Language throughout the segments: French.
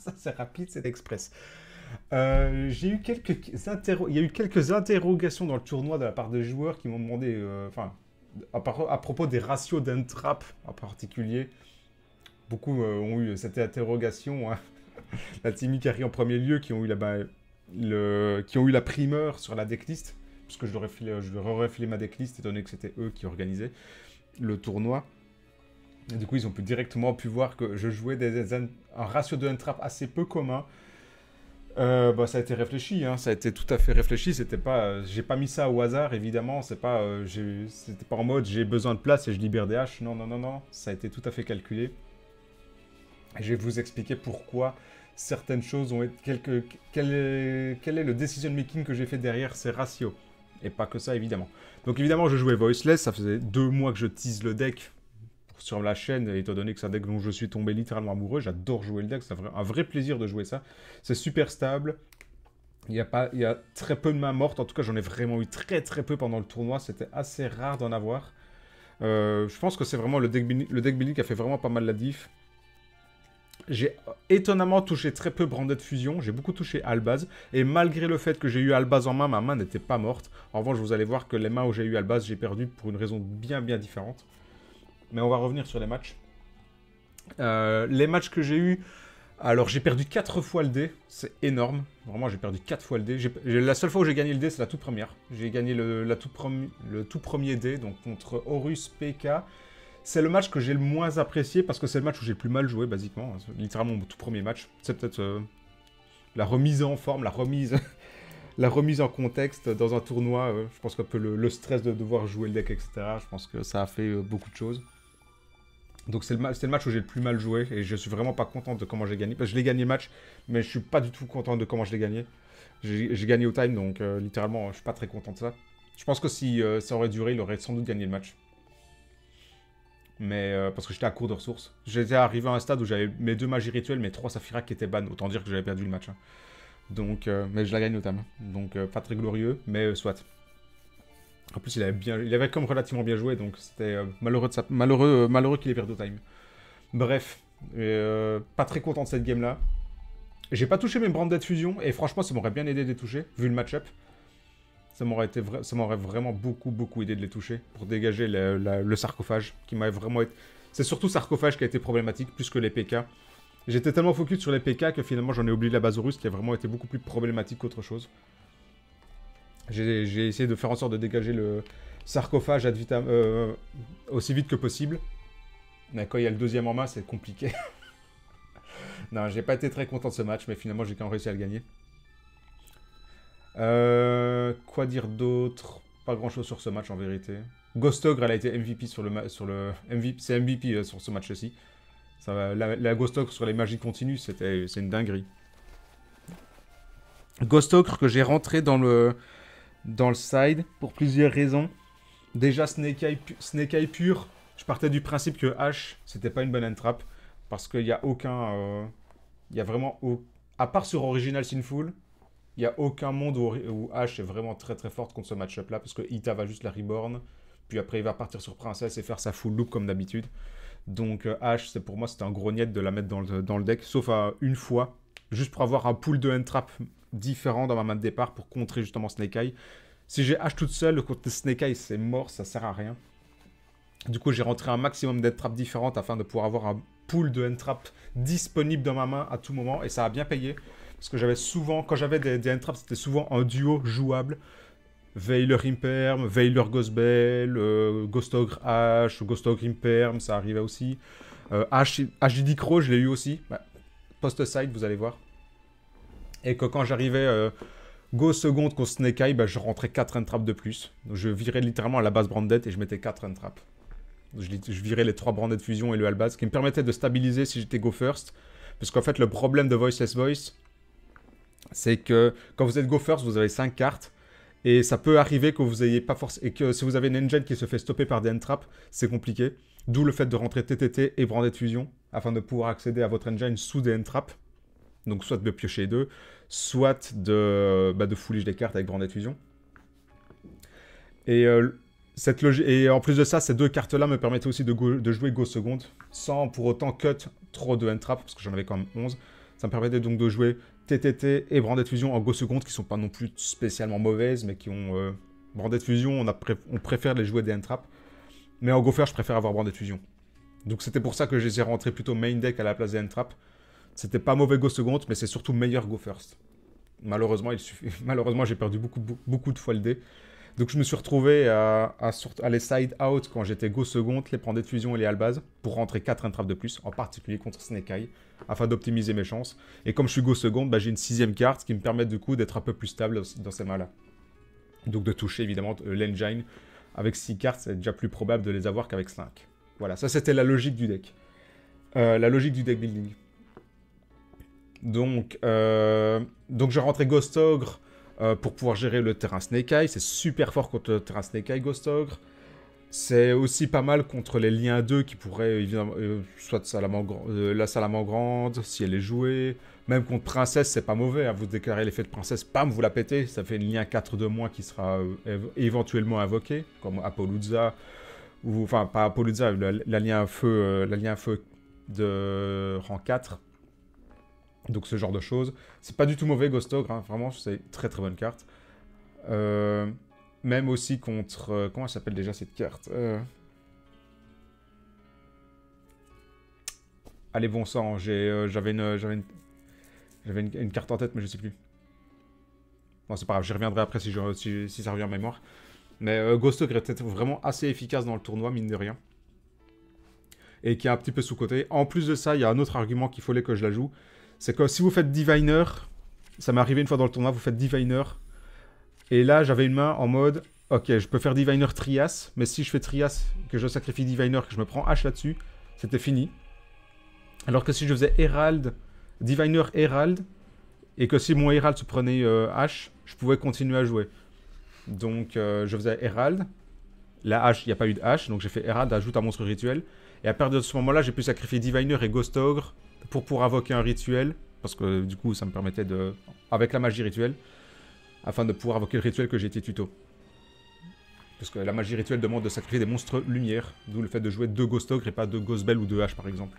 Ça, c'est rapide, c'est express. J'ai eu il y a eu quelques interrogations dans le tournoi de la part des joueurs qui m'ont demandé, enfin, à propos des ratios d'entrap en particulier. Beaucoup ont eu cette interrogation, hein. La team Ikari en premier lieu, qui ont eu qui ont eu la primeur sur la decklist, puisque je leur aurais filé ma decklist, étant donné que c'était eux qui organisaient le tournoi. Et du coup, ils ont directement pu voir que je jouais un ratio de entrap assez peu commun. Bah, ça a été réfléchi, hein. Ça a été tout à fait réfléchi. C'était pas, j'ai pas mis ça au hasard, évidemment. C'était pas en mode j'ai besoin de place et je libère des haches. Non, non, non, non. Ça a été tout à fait calculé. Et je vais vous expliquer pourquoi certaines choses ont été. Quel est le decision making que j'ai fait derrière ces ratios. Et pas que ça, évidemment. Donc, évidemment, je jouais Voiceless. Ça faisait 2 mois que je tease le deck sur la chaîne, étant donné que c'est un deck dont je suis tombé littéralement amoureux. J'adore jouer le deck. C'est un vrai plaisir de jouer ça. C'est super stable. Il y a très peu de mains mortes. En tout cas, j'en ai vraiment eu très très peu pendant le tournoi. C'était assez rare d'en avoir. Je pense que c'est vraiment le deck building qui a fait vraiment pas mal la diff. J'ai étonnamment touché très peu Branded Fusion, j'ai beaucoup touché Albaz, et malgré le fait que j'ai eu Albaz en main, ma main n'était pas morte. En revanche, vous allez voir que les mains où j'ai eu Albaz, j'ai perdu pour une raison bien différente. Mais on va revenir sur les matchs. Les matchs que j'ai eu, alors j'ai perdu 4 fois le dé, c'est énorme. Vraiment, j'ai perdu 4 fois le dé. La seule fois où j'ai gagné le dé, c'est la toute première. J'ai gagné le tout premier dé, donc contre Horus PK. C'est le match que j'ai le moins apprécié parce que c'est le match où j'ai le plus mal joué, basiquement. Littéralement, mon tout premier match. C'est peut-être la remise en forme, la remise en contexte dans un tournoi. Je pense qu'un peu le stress de devoir jouer le deck, etc. Je pense que ça a fait beaucoup de choses. Donc c'est le match où j'ai le plus mal joué et je suis vraiment pas content de comment j'ai gagné. Parce que je l'ai gagné le match, mais je suis pas du tout content de comment je l'ai gagné. J'ai gagné au time, donc littéralement, je suis pas très content de ça. Je pense que si ça aurait duré, il aurait sans doute gagné le match. Mais parce que j'étais à court de ressources. J'étais arrivé à un stade où j'avais mes 2 magies rituelles, mes 3 Saphira qui étaient ban. Autant dire que j'avais perdu le match, hein. Donc, mais je la gagne notamment. Donc, pas très glorieux, mais soit. En plus, il avait comme relativement bien joué, donc c'était malheureux qu'il ait perdu au time. Bref, pas très content de cette game-là. J'ai pas touché mes Branded Fusion, et franchement, ça m'aurait bien aidé de les toucher, vu le match-up. Ça m'aurait vraiment beaucoup aidé de les toucher pour dégager le sarcophage qui m'avait vraiment été... C'est surtout sarcophage qui a été problématique plus que les PK. J'étais tellement focus sur les PK que finalement j'en ai oublié la Basaurus qui a vraiment été beaucoup plus problématique qu'autre chose. J'ai essayé de faire en sorte de dégager le sarcophage aussi vite que possible. Mais quand il y a le deuxième en main, c'est compliqué. Non, j'ai pas été très content de ce match, mais finalement j'ai quand même réussi à le gagner. Quoi dire d'autre? Pas grand chose sur ce match en vérité. Ghost Ogre, elle a été MVP c'est MVP sur ce match-ci. La Ghost Ogre sur les magies continues, c'est une dinguerie. Ghost Ogre que j'ai rentré dans le side pour plusieurs raisons. Déjà Snake Eye pur, je partais du principe que H c'était pas une bonne entrap parce qu'il y a aucun, il y a vraiment à part sur Original Sinful. Il n'y a aucun monde où Ash est vraiment très forte contre ce match-up là, parce que Ita va juste la reborn, puis après il va partir sur Princesse et faire sa full loop comme d'habitude. Donc Ash, pour moi, c'était un gros niet de la mettre dans le deck, sauf une fois, juste pour avoir un pool de entrap différent dans ma main de départ pour contrer justement Snake Eye. Si j'ai Ash toute seule, contre Snake Eye, c'est mort, ça sert à rien. Du coup, j'ai rentré un maximum d'entraps différentes afin de pouvoir avoir un pool de entrap disponible dans ma main à tout moment, et ça a bien payé. Parce que j'avais souvent, quand j'avais des entraps, c'était souvent un duo jouable. Veiler Imperm, Veiler Ghostbell, Ghost Ogre H, Ghost Ogre Imperm, ça arrivait aussi. HDD Crow, je l'ai eu aussi. Bah, post-side, vous allez voir. Et que quand j'arrivais go seconde contre Snake Eye, bah, je rentrais 4 entraps de plus. Donc, je virais littéralement à la base Branded et je mettais 4 entraps. Je virais les 3 Branded Fusion et le Albaz, ce qui me permettait de stabiliser si j'étais go first. Parce qu'en fait, le problème de Voiceless Voice, c'est que quand vous êtes go first, vous avez 5 cartes. Et ça peut arriver que vous ayez pas forcément. Et que si vous avez une engine qui se fait stopper par des entraps, c'est compliqué. D'où le fait de rentrer TTT et Branded Fusion afin de pouvoir accéder à votre engine sous des entraps. Donc soit de piocher 2, soit de foolish des cartes avec Branded Fusion. Et, et en plus de ça, ces 2 cartes-là me permettaient aussi de jouer go seconde sans pour autant cut trop de entraps, parce que j'en avais quand même 11. Ça me permettait donc de jouer TTT et Branded Fusion en Go Second, qui sont pas non plus spécialement mauvaises, mais qui ont... Branded Fusion, on préfère les jouer des N-Trap. Mais en Go First, je préfère avoir Branded Fusion. Donc c'était pour ça que je les ai rentrés plutôt main deck à la place des N-Trap. C'était pas mauvais Go Second, mais c'est surtout meilleur Go First. Malheureusement, Malheureusement, j'ai perdu beaucoup de fois le dé. Donc je me suis retrouvé à les side out quand j'étais Go Second, les Branded Fusion et les Albaz, pour rentrer 4 N-Trap de plus, en particulier contre Snake Eye, afin d'optimiser mes chances. Et comme je suis Go Second, bah, j'ai une 6ème carte qui me permet du coup d'être un peu plus stable dans ces mains-là. Donc de toucher évidemment l'engine. Avec 6 cartes, c'est déjà plus probable de les avoir qu'avec 5. Voilà, ça c'était la logique du deck. La logique du deck building. Donc je rentrais Ghost Ogre pour pouvoir gérer le terrain Snake Eye. C'est super fort contre le terrain Snake Eye, Ghost Ogre. C'est aussi pas mal contre les liens 2 qui pourraient, évidemment, soit la Salamandre, si elle est jouée. Même contre Princesse, c'est pas mauvais. Hein. Vous déclarez l'effet de Princesse, pam, vous la pétez. Ça fait une lien 4 de moins qui sera éventuellement invoqué, comme Apollousa. Ou, enfin, pas Apollousa, la lien feu de rang 4. Donc ce genre de choses. C'est pas du tout mauvais, Ghost Ogre. Hein. Vraiment, c'est une très très bonne carte. Même aussi contre... comment elle s'appelle déjà cette carte Allez, bon sang, j'avais une carte en tête, mais je sais plus. Bon, c'est pas grave, j'y reviendrai après si ça revient en mémoire. Mais Ghost Ogre était vraiment assez efficace dans le tournoi, mine de rien. Et qui est un petit peu sous-côté. En plus de ça, il y a un autre argument qu'il fallait que je la joue. C'est que si vous faites Diviner, ça m'est arrivé une fois dans le tournoi, vous faites Diviner. Et là, j'avais une main en mode, ok, je peux faire Diviner Trias, mais si je fais Trias, que je sacrifie Diviner, que je me prends H là-dessus, c'était fini. Alors que si je faisais Herald, Diviner Herald, et que si mon Herald se prenait H, je pouvais continuer à jouer. Donc je faisais Herald, la H, il n'y a pas eu de H, donc j'ai fait Herald, ajoute un monstre rituel. Et à partir de ce moment-là, j'ai pu sacrifier Diviner et Ghost Ogre pour invoquer un rituel, parce que du coup, ça me permettait de... avec la magie rituelle, afin de pouvoir invoquer le rituel que j'ai été tuto. Parce que la magie rituelle demande de sacrifier des monstres lumière, d'où le fait de jouer 2 Ghost Ogre et pas 2 Ghost Bell ou 2 H par exemple.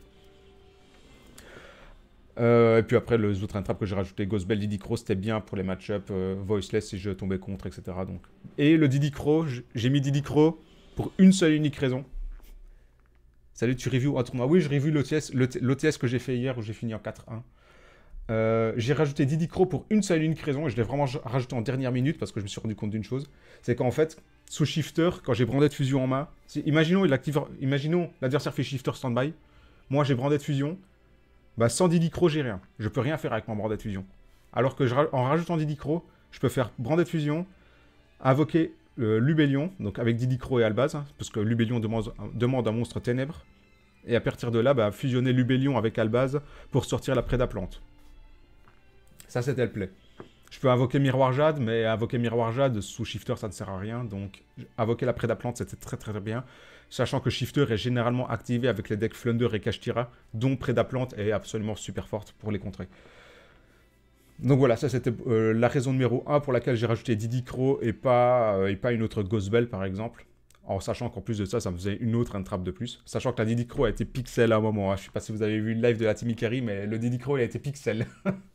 Et puis après, les autres entrappes que j'ai rajouté, Ghost Bell, Diddy Crow, c'était bien pour les match-up, Voiceless si je tombais contre, etc. Donc. Et le Diddy Crow, j'ai mis Diddy Crow pour une seule et unique raison. Salut, tu reviews un tournoi? Oui, je review l'OTS que j'ai fait hier où j'ai fini en 4-1. J'ai rajouté Diddy Crow pour une seule et unique raison, et je l'ai vraiment rajouté en dernière minute parce que je me suis rendu compte d'une chose. C'est qu'en fait, sous Shifter, quand j'ai Branded Fusion en main, imaginons l'adversaire fait Shifter Standby, moi j'ai Branded Fusion, bah sans Diddy Crow j'ai rien. Je peux rien faire avec mon Branded Fusion. Alors que en rajoutant Diddy Crow, je peux faire Branded Fusion, invoquer Lubellion, donc avec Diddy Crow et Albaz, hein, parce que Lubellion demande un monstre ténèbres, et à partir de là, bah, fusionner Lubellion avec Albaz pour sortir la Prédaplante. Ça, c'était le play. Je peux invoquer Miroir Jade, mais invoquer Miroir Jade sous Shifter, ça ne sert à rien. Donc, invoquer la Prédaplante, c'était très très bien. Sachant que Shifter est généralement activé avec les decks Flunder et Kashtira, dont Prédaplante est absolument super forte pour les contrer. Donc voilà, ça c'était la raison numéro 1 pour laquelle j'ai rajouté Diddy Crow et pas une autre Ghost Bell par exemple. En sachant qu'en plus de ça, ça me faisait une autre entrappe de plus. Sachant que la Diddy Crow a été pixel à un moment. Hein. Je ne sais pas si vous avez vu le live de la Team Ikari, mais le Diddy Crow il a été pixel.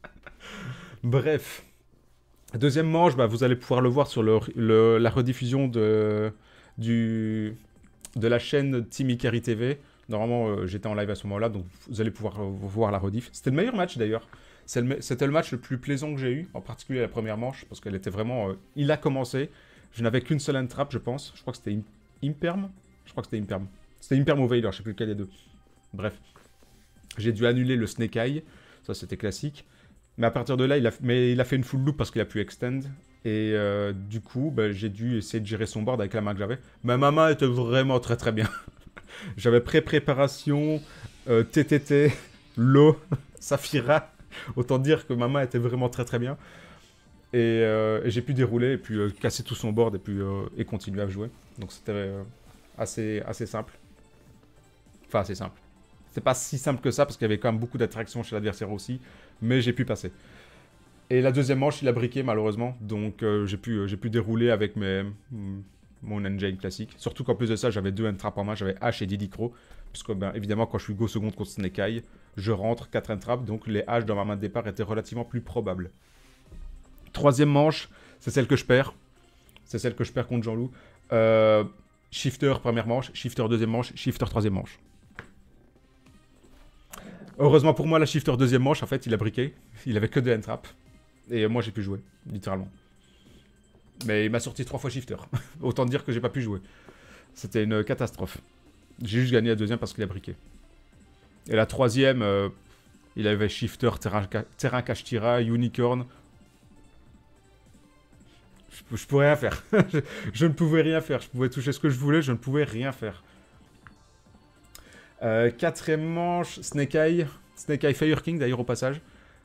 Bref. Deuxième manche, bah, vous allez pouvoir le voir sur la rediffusion de la chaîne Team Ikari TV. Normalement, j'étais en live à ce moment-là, donc vous allez pouvoir voir la rediff. C'était le meilleur match d'ailleurs. C'était le match le plus plaisant que j'ai eu, en particulier la première manche, parce qu'elle était vraiment... il a commencé. Je n'avais qu'une seule entrap, je pense. Je crois que c'était Imperm. Je crois que c'était Imperm. C'était Imperm ou Veiler, je ne sais plus lequel des deux. Bref. J'ai dû annuler le Snake Eye. Ça, c'était classique. Mais à partir de là, il a fait une full loop parce qu'il a pu extend. Et du coup, bah, j'ai dû essayer de gérer son board avec la main que j'avais. Mais ma main était vraiment très très bien. J'avais pré-préparation, TTT, Lo, Saphira. Autant dire que ma main était vraiment très très bien. Et j'ai pu dérouler et puis casser tout son board et continuer à jouer. Donc c'était assez simple. Enfin assez simple. C'était pas si simple que ça parce qu'il y avait quand même beaucoup d'attractions chez l'adversaire aussi. Mais j'ai pu passer. Et la deuxième manche, il a briqué malheureusement. Donc j'ai pu dérouler avec mon engine classique. Surtout qu'en plus de ça, j'avais 2 entraps en main. J'avais H et Diddy Crow. Puisque ben, évidemment, quand je suis go second contre Snake Eye, je rentre 4 entraps, donc les haches dans ma main de départ étaient relativement plus probables. Troisième manche, c'est celle que je perds. C'est celle que je perds contre Jean-Loup. Shifter première manche, shifter deuxième manche, shifter troisième manche. Heureusement pour moi, la shifter deuxième manche, en fait, il a briqué. Il avait que 2 entraps. Et moi, j'ai pu jouer, littéralement. Mais il m'a sorti 3 fois shifter. Autant dire que j'ai pas pu jouer. C'était une catastrophe. J'ai juste gagné la deuxième parce qu'il a briqué. Et la troisième, il avait shifter, terrain cache-tira, unicorn. Je pouvais rien faire. je ne pouvais rien faire. Je pouvais toucher ce que je voulais, je ne pouvais rien faire. Quatrième manche, Snake Eye. Snake Eye Fire King d'ailleurs au passage.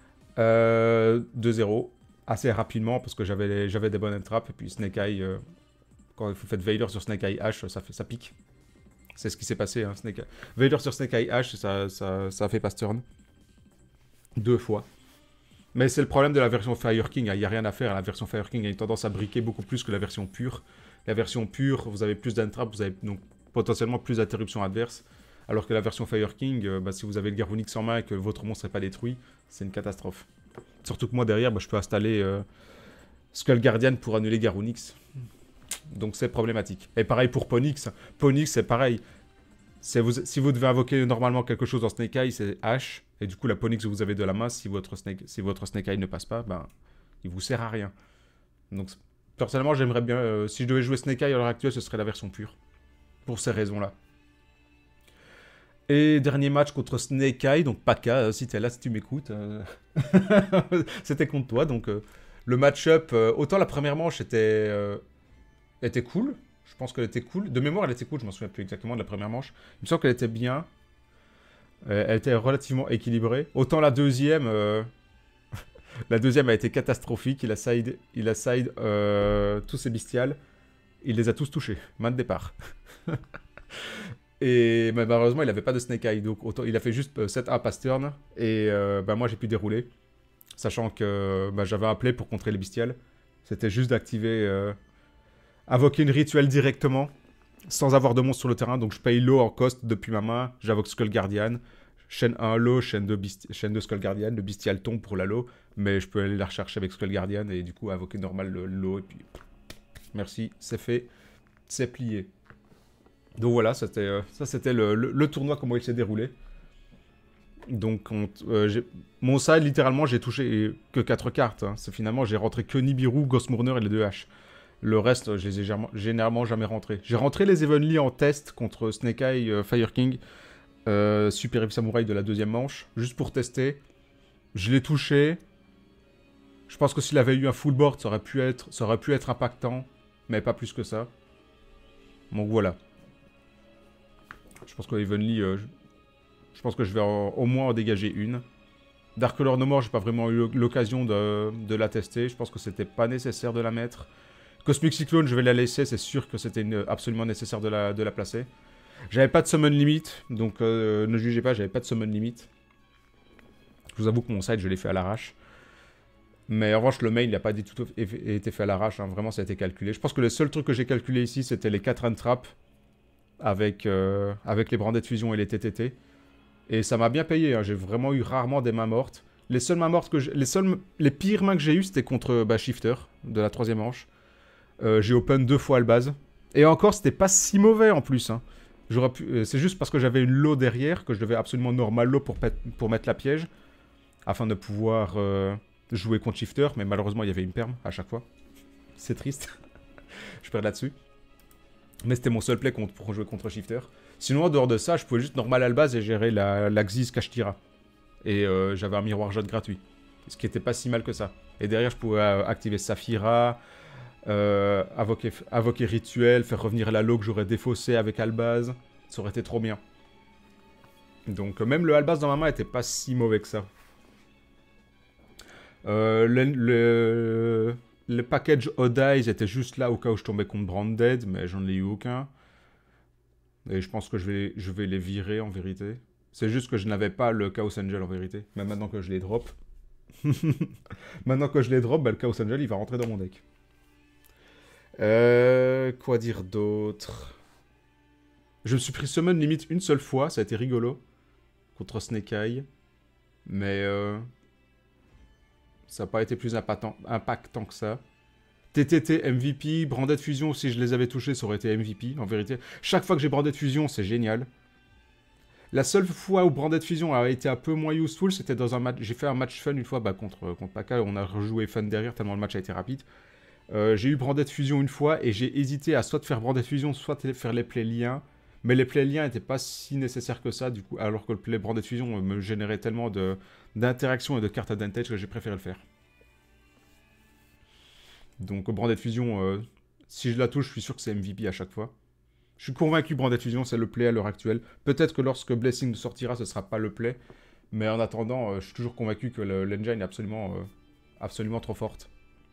2-0. Assez rapidement parce que j'avais des bonnes entraps. Et puis Snake Eye, quand vous faites Vader sur Snake Eye H, ça pique. C'est ce qui s'est passé. Hein, Vader sur Snake Eye H, ça a fait pass turn. 2 fois. Mais c'est le problème de la version Fire King, il n'y a rien à faire. La version Fire King a une tendance à briquer beaucoup plus que la version pure. La version pure, vous avez plus d'entraps, vous avez donc potentiellement plus d'interruptions adverses. Alors que la version Fire King, si vous avez le Garunix en main et que votre monstre n'est pas détruit, c'est une catastrophe. Surtout que moi derrière, je peux installer Skull Guardian pour annuler Garunix. Donc c'est problématique. Et pareil pour Ponix. Ponix c'est pareil. Si vous devez invoquer normalement quelque chose en Snake Eye, c'est H. Et du coup, la Ponix que vous avez de la main, si votre Snake Eye ne passe pas, il vous sert à rien. Donc, personnellement, j'aimerais bien... si je devais jouer Snake Eye à l'heure actuelle, ce serait la version pure. Pour ces raisons-là. Et dernier match contre Snake Eye, donc Paka, si t'es là, si tu m'écoutes. C'était contre toi, donc... le match-up, autant la première manche était cool. Je pense qu'elle était cool. De mémoire, elle était cool. Je m'en souviens plus exactement de la première manche. Il me semble qu'elle était bien. Elle était relativement équilibrée. Autant la deuxième... la deuxième a été catastrophique. Il a side tous ses bestiales. Il les a tous touchés. Main de départ. Et malheureusement, il n'avait pas de Snake Eye. Donc autant, il a fait juste 7-1 pass turn. Et moi, j'ai pu dérouler. Sachant que j'avais un play pour contrer les bestiales. C'était juste d'activer... invoquer une rituelle directement, sans avoir de monstre sur le terrain. Donc je paye low en cost depuis ma main. J'invoque Skull Guardian. Chaîne 1 low, chaîne 2 Skull Guardian. Le bestial tombe pour la low. Mais je peux aller la rechercher avec Skull Guardian. Et du coup invoquer normal le low. Et puis merci, c'est fait. C'est plié. Donc voilà, ça c'était le tournoi, comment il s'est déroulé. Donc mon side, littéralement, j'ai touché que 4 cartes. Hein. Finalement, j'ai rentré que Nibiru, Ghost Mourner et les 2 haches. Le reste, je les ai généralement jamais rentrés. J'ai rentré les Evenly en test contre Snake Eye, Fire King, Super Heavy Samurai de la deuxième manche, juste pour tester. Je l'ai touché. Je pense que s'il avait eu un full board, ça aurait pu être impactant, mais pas plus que ça. Donc voilà. Je pense que Evenly, je pense que je vais au moins en dégager une. Dark Lord No More, j'ai pas vraiment eu l'occasion de la tester. Je pense que c'était pas nécessaire de la mettre. Cosmic Cyclone, je vais la laisser, c'est sûr que c'était absolument nécessaire de la placer. J'avais pas de summon limit, donc ne jugez pas, j'avais pas de summon limit. Je vous avoue que mon side, je l'ai fait à l'arrache. Mais en revanche, le main, il n'a pas du tout été fait à l'arrache, hein. Vraiment, ça a été calculé. Je pense que le seul truc que j'ai calculé ici, c'était les 4 entraps avec les brandets de fusion et les TTT. Et ça m'a bien payé, hein. J'ai vraiment eu rarement des mains mortes. Les seules mains mortes les pires mains que j'ai eues, c'était contre Shifter, de la troisième manche. J'ai open 2 fois le base. Et encore, c'était pas si mauvais en plus. Hein. C'est juste parce que j'avais une low derrière que je devais absolument normal low pour mettre la piège. Afin de pouvoir jouer contre Shifter. Mais malheureusement, il y avait une perm à chaque fois. C'est triste. Je perds là-dessus. Mais c'était mon seul play pour jouer contre Shifter. Sinon, en dehors de ça, je pouvais juste normal à la base et gérer la Xyz Kashtira. Et j'avais un miroir jaune gratuit. Ce qui était pas si mal que ça. Et derrière, je pouvais activer Saphira. Invoquer rituel, faire revenir la low que j'aurais défaussé avec Albaz, ça aurait été trop bien. Donc même le Albaz dans ma main était pas si mauvais que ça. Le package Odd Eyes était juste là au cas où je tombais contre Branded, mais j'en ai eu aucun. Et je pense que je vais les virer en vérité. C'est juste que je n'avais pas le Chaos Angel en vérité, mais maintenant que je les drop. Maintenant que je les drop, le Chaos Angel il va rentrer dans mon deck. Quoi dire d'autre? Je me suis pris summon limite une seule fois, ça a été rigolo. Contre Snake Eye. Mais ça n'a pas été plus impactant que ça. TTT, MVP, Branded Fusion, si je les avais touchés, ça aurait été MVP, en vérité. Chaque fois que j'ai Branded Fusion, c'est génial. La seule fois où Branded Fusion a été un peu moins useful, c'était dans un match. J'ai fait un match fun une fois contre Paka, on a rejoué fun derrière tellement le match a été rapide. J'ai eu Branded Fusion une fois et j'ai hésité à soit faire Branded Fusion, soit faire les plays liens. Mais les plays liens n'étaient pas si nécessaires que ça, du coup, alors que le play Branded Fusion me générait tellement d'interactions et de cartes advantage que j'ai préféré le faire. Donc Branded Fusion, si je la touche, je suis sûr que c'est MVP à chaque fois. Je suis convaincu que Branded Fusion, c'est le play à l'heure actuelle. Peut-être que lorsque Blessing sortira, ce ne sera pas le play. Mais en attendant, je suis toujours convaincu que l'engine est absolument trop forte.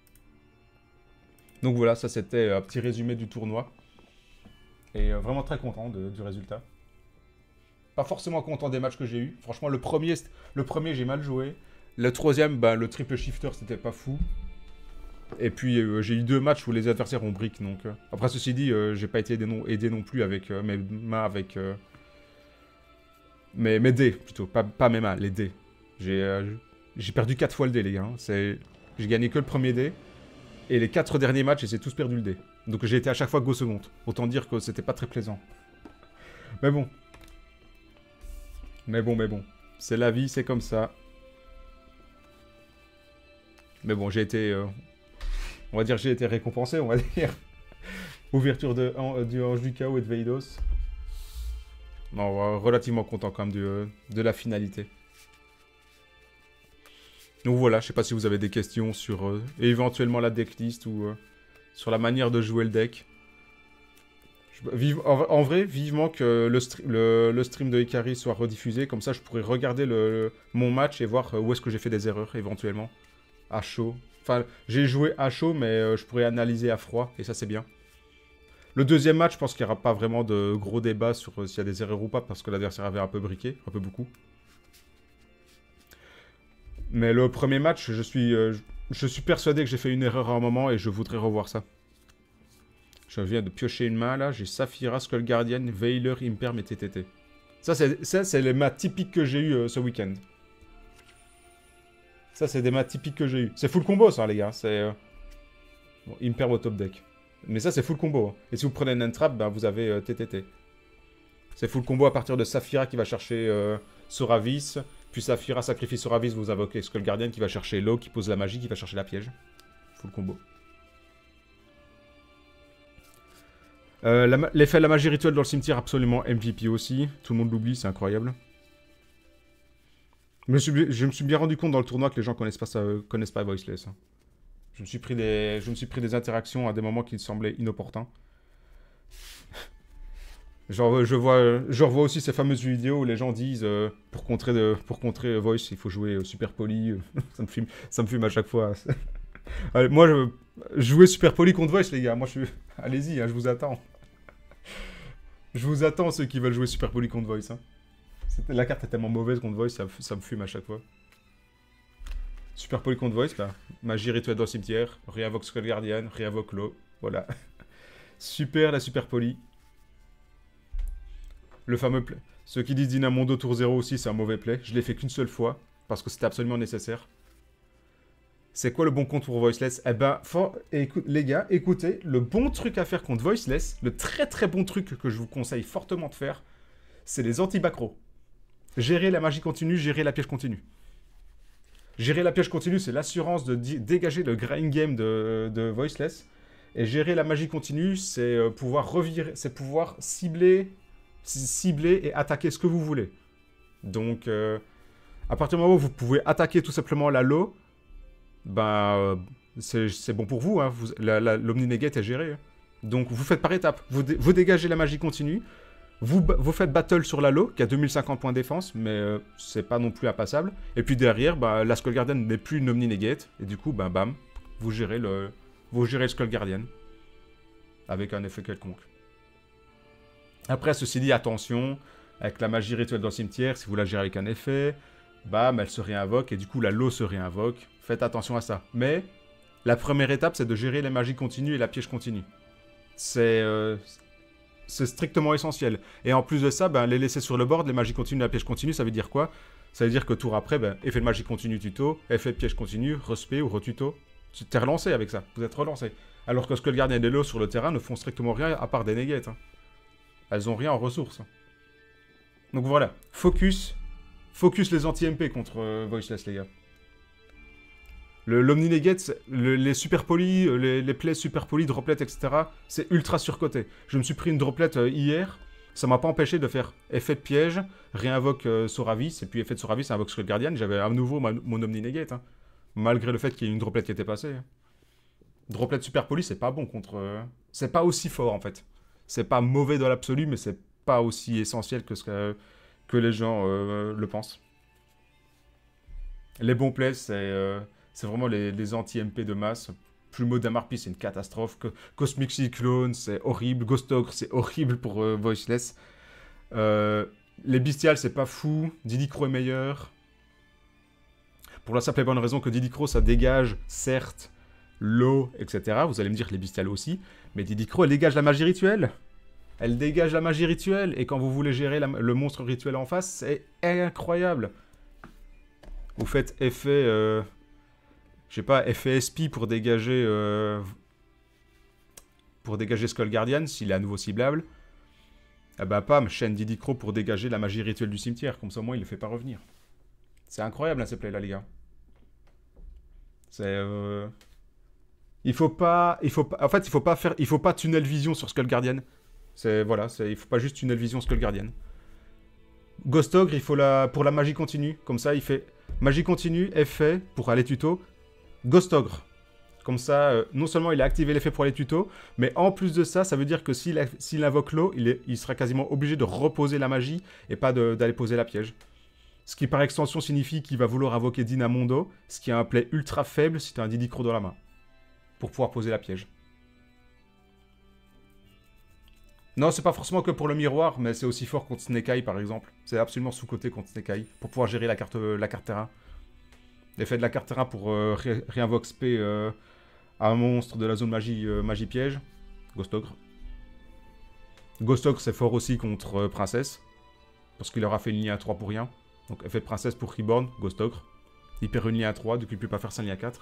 Donc voilà, ça c'était un petit résumé du tournoi. Et vraiment très content du résultat. Pas forcément content des matchs que j'ai eu. Franchement, le premier j'ai mal joué. Le troisième, le triple shifter, c'était pas fou. Et puis j'ai eu 2 matchs où les adversaires ont brick. Donc, après, ceci dit, j'ai pas été aidé non plus avec mes mains, avec mes dés plutôt. Pas mes mains, les dés. J'ai perdu 4 fois le dé, les gars. J'ai gagné que le premier dé. Et les 4 derniers matchs, j'ai tous perdu le dé. Donc j'ai été à chaque fois go seconde. Autant dire que c'était pas très plaisant. Mais bon. C'est la vie, c'est comme ça. Mais bon, j'ai été... on va dire j'ai été récompensé, on va dire. Ouverture du Ange du Chaos et de Veidos. Non, relativement content quand même de la finalité. Donc voilà, je sais pas si vous avez des questions sur éventuellement la decklist ou sur la manière de jouer le deck. En vrai, vivement que le stream de Ikari soit rediffusé, comme ça je pourrais regarder mon match et voir où est-ce que j'ai fait des erreurs éventuellement. À chaud. Enfin, j'ai joué à chaud, mais je pourrais analyser à froid, et ça c'est bien. Le deuxième match, je pense qu'il n'y aura pas vraiment de gros débats sur s'il y a des erreurs ou pas, parce que l'adversaire avait un peu briqué, un peu beaucoup. Mais le premier match, je suis persuadé que j'ai fait une erreur à un moment et je voudrais revoir ça. Je viens de piocher une main là, j'ai Saphira, Skull Guardian, Veiler, Imperm et TTT. Ça, c'est les maths typiques que j'ai eu ce week-end. Ça, c'est des maths typiques que j'ai eu. C'est full combo ça, les gars. C'est bon, Imperm au top deck. Mais ça, c'est full combo. Et si vous prenez un entrap, vous avez TTT. C'est full combo à partir de Saphira qui va chercher Soravis. Puis Saphira sacrifie Soravis, vous invoquez Skull Guardian qui va chercher l'eau, qui pose la magie, qui va chercher la piège. Full combo. L'effet de la magie rituelle dans le cimetière, absolument MVP aussi. Tout le monde l'oublie, c'est incroyable. Je me suis bien rendu compte dans le tournoi que les gens connaissent pas Voiceless. Je me suis pris des interactions à des moments qui me semblaient inopportuns. Genre, je revois aussi ces fameuses vidéos où les gens disent pour contrer Voice, il faut jouer super poli. ça me fume à chaque fois. Allez, moi, jouer super poli contre Voice, les gars. Moi, allez-y, hein, je vous attends. Je vous attends, ceux qui veulent jouer super poli contre Voice. Hein. La carte est tellement mauvaise contre Voice, ça me fume à chaque fois. Super poli contre Voice, magie rituelle dans le cimetière, réinvoque Skull Guardian, réinvoque l'eau. Voilà. Super, la super poli. Le fameux play. Ceux qui disent Dynamondo tour 0 aussi, c'est un mauvais play. Je l'ai fait qu'une seule fois, parce que c'était absolument nécessaire. C'est quoi le bon compte pour Voiceless? Eh ben, les gars, écoutez, le bon truc à faire contre Voiceless, le très très bon truc que je vous conseille fortement de faire, c'est les anti-backrow. Gérer la magie continue, gérer la piège continue. Gérer la piège continue, c'est l'assurance de dégager le grind game de Voiceless. Et gérer la magie continue, c'est pouvoir revirer, c'est pouvoir cibler et attaquer ce que vous voulez. Donc, à partir du moment où vous pouvez attaquer tout simplement la low, c'est bon pour vous. Hein. L'Omni-Negate est géré. Hein. Donc, vous faites par étapes. Vous dégagez la magie continue. Vous faites battle sur la low, qui a 2050 points de défense, mais c'est pas non plus impassable. Et puis derrière, la Skull Guardian n'est plus une Omni-Negate. Et du coup, bam, vous gérez le Skull Guardian. Avec un effet quelconque. Après, ceci dit, attention, avec la magie rituelle dans le cimetière, si vous la gérez avec un effet, elle se réinvoque, et du coup, la low se réinvoque. Faites attention à ça. Mais, la première étape, c'est de gérer les magies continues et la piège continue. C'est strictement essentiel. Et en plus de ça, les laisser sur le board, les magies continues et la piège continue, ça veut dire quoi? Ça veut dire que tour après, ben, effet de magie continue tuto, effet de piège continue, respect ou retuto. T'es relancé avec ça, vous êtes relancé. Alors que Skull Guardian et Lo sur le terrain ne font strictement rien à part des négates. Hein. Elles ont rien en ressources. Donc voilà, focus les anti-MP contre Voiceless, les gars. L'Omni-Negate, les super polis, les plays super polis, droplets, etc., c'est ultra surcoté. Je me suis pris une droplet hier, ça m'a pas empêché de faire effet de piège, réinvoque Soravis, et puis effet de Soravis, invoque Skull Guardian, j'avais à nouveau mon Omni-Negate, hein, malgré le fait qu'il y ait une droplet qui était passée. Hein. Droplet super poli, c'est pas bon contre... c'est pas aussi fort, en fait. C'est pas mauvais dans l'absolu, mais c'est pas aussi essentiel que les gens le pensent. Les bons plays, c'est vraiment les anti-MP de masse. Plumeau d'Amarpi, c'est une catastrophe. Cosmic Cyclone, c'est horrible. Ghost Ogre, c'est horrible pour Voiceless. Les Bestiales, c'est pas fou. Didicro est meilleur. Pour la simple et bonne raison que Didicro, ça dégage, certes, l'eau, etc. Vous allez me dire que les Bestiales aussi. Mais Didicro, elle dégage la magie rituelle. Elle dégage la magie rituelle. Et quand vous voulez gérer le monstre rituel en face, c'est incroyable. Vous faites effet... je sais pas, effet SP pour dégager Skull Guardian, s'il est à nouveau ciblable. Ah bah pam, chaîne Didicro pour dégager la magie rituelle du cimetière. Comme ça, au moins, il le fait pas revenir. C'est incroyable, hein, ces plays-là, les gars. C'est... Il faut pas... En fait, il faut pas tunnel vision sur Skull Guardian. Voilà, il faut pas juste tunnel vision Skull Guardian. Ghost Ogre, il faut pour la magie continue. Comme ça, il fait magie continue, effet pour aller tuto. Ghost Ogre. Comme ça, non seulement il a activé l'effet pour les tutos, mais en plus de ça, ça veut dire que s'il invoque l'eau, il sera quasiment obligé de reposer la magie et pas d'aller poser la piège. Ce qui par extension signifie qu'il va vouloir invoquer Dynamondo, ce qui est un play ultra faible si tu as un Didicro dans la main, pour pouvoir poser la piège. Non, c'est pas forcément que pour le miroir, mais c'est aussi fort contre Snake Eye par exemple. C'est absolument sous-côté contre Snake Eye, pour pouvoir gérer la carte terrain. L'effet de la carte terrain pour réinvoque SP à un monstre de la zone magie piège. Ghost Ogre. Ghost Ogre, c'est fort aussi contre Princesse. Parce qu'il aura fait une ligne à 3 pour rien. Donc effet de Princesse pour Reborn, Ghost Ogre. Il perd une ligne à 3, donc il ne peut pas faire sa ligne à 4.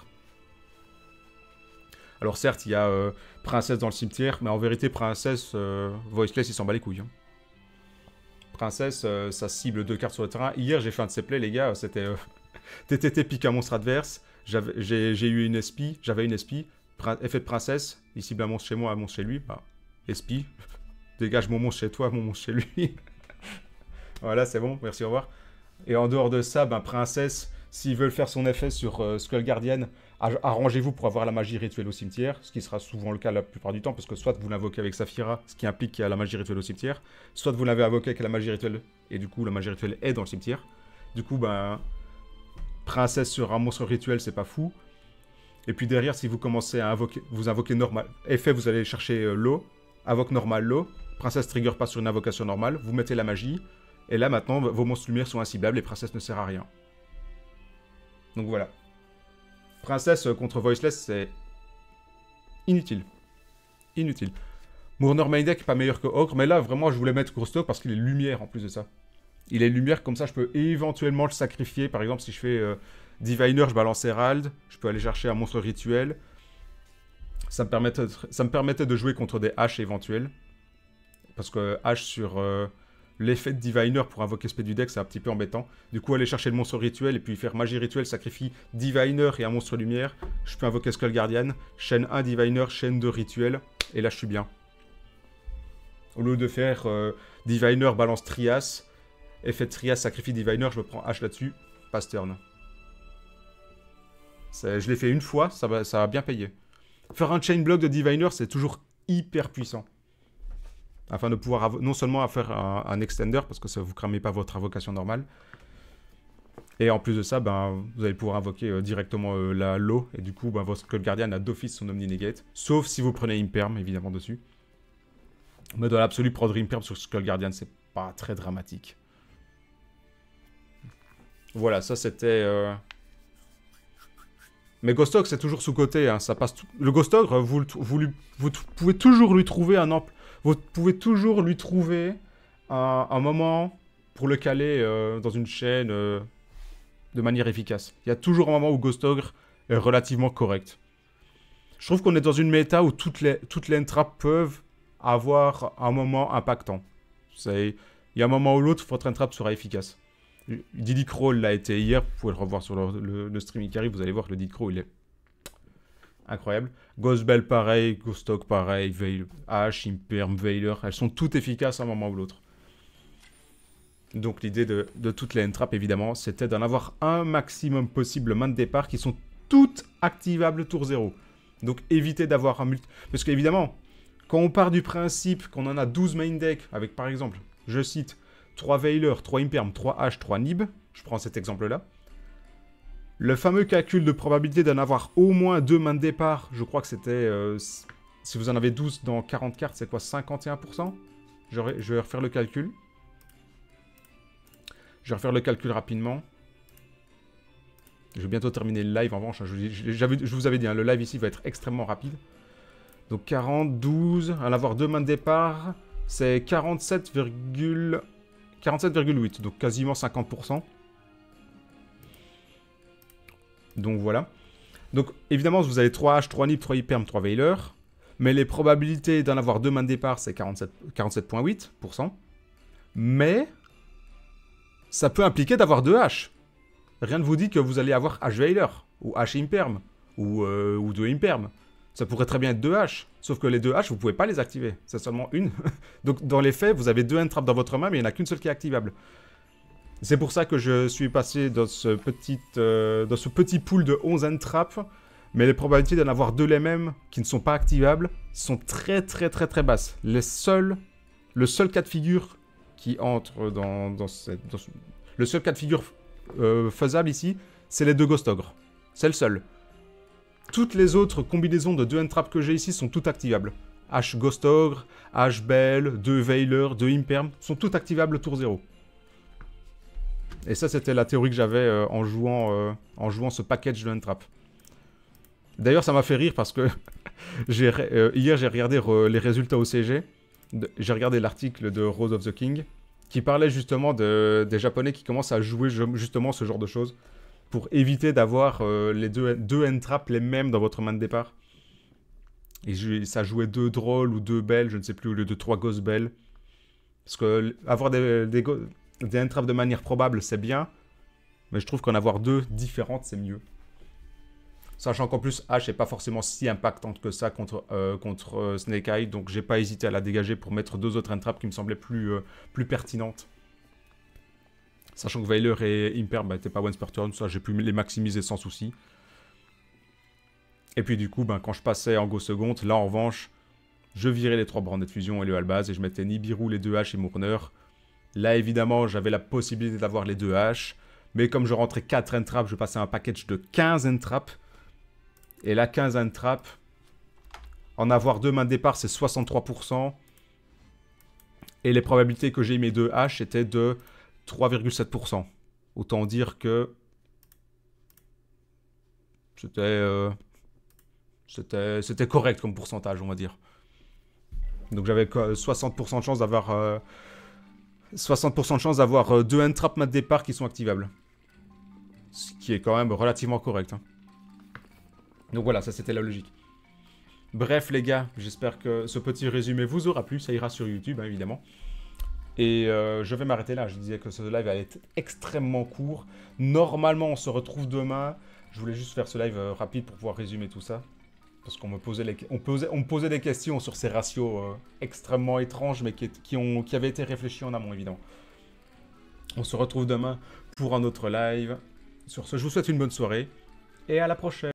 Alors certes, il y a Princesse dans le cimetière, mais en vérité, Princesse, Voiceless, il s'en bat les couilles. Hein. Princesse, ça cible 2 cartes sur le terrain. Hier, j'ai fait un de ces plays, les gars, c'était... TTT pique un monstre adverse, j'ai eu une SP, j'avais une SP, effet de princesse, il cible un monstre chez moi, un monstre chez lui, bah, SP, dégage mon monstre chez toi, mon monstre chez lui. Voilà, c'est bon, merci, au revoir. Et en dehors de ça, ben, princesse, s'ils veulent faire son effet sur Skull Guardian, arrangez-vous pour avoir la magie rituelle au cimetière, ce qui sera souvent le cas la plupart du temps, parce que soit vous l'invoquez avec Saphira, ce qui implique qu'il y a la magie rituelle au cimetière, soit vous l'avez invoqué avec la magie rituelle, et du coup la magie rituelle est dans le cimetière. Du coup, ben... Princesse sur un monstre rituel, c'est pas fou. Et puis derrière, si vous commencez à invoquer, vous invoquez normal. Effet, vous allez chercher l'eau. Invoque normal l'eau. Princesse trigger pas sur une invocation normale. Vous mettez la magie. Et là, maintenant, vos monstres lumière sont inciblables et Princesse ne sert à rien. Donc voilà. Princesse contre Voiceless, c'est inutile. Inutile. Mourner main deck, pas meilleur que Ogre. Mais là, vraiment, je voulais mettre Ghost Ogre parce qu'il est lumière en plus de ça. Il est lumière, comme ça je peux éventuellement le sacrifier. Par exemple, si je fais Diviner, je balance Herald. Je peux aller chercher un monstre rituel. Ça me permettait de jouer contre des haches éventuelles. Parce que hache sur l'effet de Diviner pour invoquer SP du deck, c'est un petit peu embêtant. Du coup, aller chercher le monstre rituel et puis faire magie rituelle, sacrifie Diviner et un monstre lumière. Je peux invoquer Skull Guardian. Chaîne 1 Diviner, chaîne 2 rituel. Et là, je suis bien. Au lieu de faire Diviner, balance Trias. Effet de Trias, sacrifie Diviner, je me prends H là-dessus, pass turn. Je l'ai fait une fois, ça va bien payer. Faire un chain block de Diviner, c'est toujours hyper puissant. Afin de pouvoir non seulement faire un extender, parce que ça vous cramez pas votre invocation normale. Et en plus de ça, ben, vous allez pouvoir invoquer directement la low. Et du coup, ben, votre Skull Guardian a d'office son Omni Negate. Sauf si vous prenez Imperm, évidemment, dessus. Mais dans l'absolu, prendre Imperm sur Skull Guardian, c'est pas très dramatique. Voilà, ça c'était... Mais Ghost Ogre, c'est toujours sous-côté, hein, ça passe... Le Ghost Ogre, vous pouvez toujours lui trouver Vous pouvez toujours lui trouver un moment pour le caler dans une chaîne de manière efficace. Il y a toujours un moment où Ghost Ogre est relativement correct. Je trouve qu'on est dans une méta où toutes les entraps peuvent avoir un moment impactant. Il y a un moment où l'autre, votre entrap sera efficace. Diddy Crawl l'a été hier, vous pouvez le revoir sur le streaming qui arrive, vous allez voir que le Diddy Crawl, il est incroyable. Ghost Bell pareil, Ghost Ogre pareil, Veil, Ash, Imperm, Veiler, elles sont toutes efficaces à un moment ou l'autre. Donc l'idée de toutes les entraps, évidemment, c'était d'en avoir un maximum possible main de départ qui sont toutes activables tour 0. Donc évitez d'avoir un multi... Parce qu'évidemment, quand on part du principe qu'on en a 12 main deck, avec par exemple, je cite, 3 Veiler, 3 Imperm, 3 H, 3 Nib, je prends cet exemple-là, le fameux calcul de probabilité d'en avoir au moins 2 mains de départ, je crois que c'était... si vous en avez 12 dans 40 cartes, c'est quoi, 51%? Je vais refaire le calcul. Je vais refaire le calcul rapidement. Je vais bientôt terminer le live, en revanche. Je vous avais dit, hein, le live ici va être extrêmement rapide. Donc 40, 12, en avoir 2 mains de départ, c'est 47,8, donc quasiment 50%. Donc voilà. Donc évidemment, vous avez 3 H, 3 Nib, 3 Hyperm, 3 Veiler. Mais les probabilités d'en avoir 2 mains de départ, c'est 47,8%. Mais ça peut impliquer d'avoir 2 H. Rien ne vous dit que vous allez avoir H Veiler, ou H Imperm, ou 2 Imperm. Ça pourrait très bien être 2 H. Sauf que les 2 H, vous ne pouvez pas les activer. C'est seulement une. Donc dans les faits, vous avez 2 entraps dans votre main, mais il n'y en a qu'une seule qui est activable. C'est pour ça que je suis passé dans ce petit pool de 11 entraps. Mais les probabilités d'en avoir 2 les mêmes qui ne sont pas activables sont très basses. Le seul cas de figure qui entre le seul cas de figure faisable ici, c'est les 2 Ghost Ogre. C'est le seul. Toutes les autres combinaisons de 2 entraps que j'ai ici sont toutes activables. H Ghost Ogre, H Bell, 2 Veiler, 2 Imperm, sont toutes activables tour 0. Et ça, c'était la théorie que j'avais en jouant ce package de entraps. D'ailleurs, ça m'a fait rire parce que hier, j'ai regardé les résultats au CG. J'ai regardé l'article de Rose of the King qui parlait justement des Japonais qui commencent à jouer justement ce genre de choses pour éviter d'avoir les deux entraps les mêmes dans votre main de départ. Et ça jouait 2 Drôles ou 2 Bell, je ne sais plus, au lieu de 3 Ghost Bell. Parce que avoir des entraps de manière probable, c'est bien. Mais je trouve qu'en avoir 2 différentes, c'est mieux. Sachant qu'en plus, H n'est pas forcément si impactante que ça contre Snake Eye. Donc, j'ai pas hésité à la dégager pour mettre 2 autres entraps qui me semblaient plus pertinentes. Sachant que Veiler et Imperm n'étaient pas once per turn. Ça, j'ai pu les maximiser sans souci. Et puis, du coup, quand je passais en Go seconde, là, en revanche, je virais les 3 Branded Fusion et le Albaz. Et je mettais Nibiru, les 2 H et Mourner. Là, évidemment, j'avais la possibilité d'avoir les 2 H. Mais comme je rentrais 4 entraps, je passais un package de 15 entraps. Et là, 15 entraps, en avoir 2 mains de départ, c'est 63%. Et les probabilités que j'ai mes 2 H étaient de 3,7%. Autant dire que c'était correct comme pourcentage, on va dire. Donc j'avais 60% de chance d'avoir 60% de chance d'avoir 2 entraps mains de départ qui sont activables. Ce qui est quand même relativement correct, hein. Donc voilà, ça c'était la logique. Bref les gars, j'espère que ce petit résumé vous aura plu. Ça ira sur YouTube, hein, évidemment. Et je vais m'arrêter là. Je disais que ce live allait être extrêmement court. Normalement, on se retrouve demain. Je voulais juste faire ce live rapide pour pouvoir résumer tout ça. Parce qu'on me posait des questions sur ces ratios extrêmement étranges, mais qui avaient été réfléchis en amont, évidemment. On se retrouve demain pour un autre live. Sur ce, je vous souhaite une bonne soirée. Et à la prochaine.